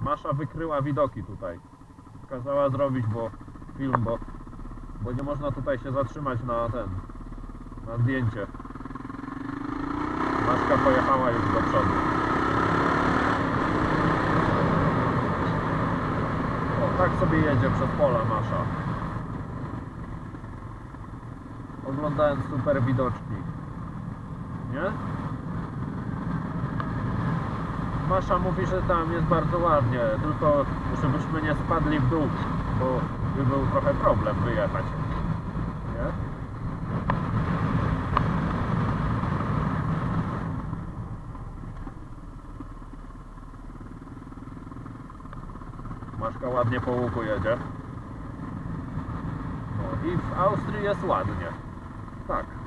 Masza wykryła widoki tutaj. Kazała zrobić film, bo nie można tutaj się zatrzymać na zdjęcie. Maszka pojechała już do przodu. O, tak sobie jedzie przez pola Masza. Oglądając super widoczki. Nie? Masza mówi, że tam jest bardzo ładnie, tylko żebyśmy nie spadli w dół, bo by był trochę problem wyjechać. Nie? Maszka ładnie po łuku jedzie. No i w Austrii jest ładnie. Tak.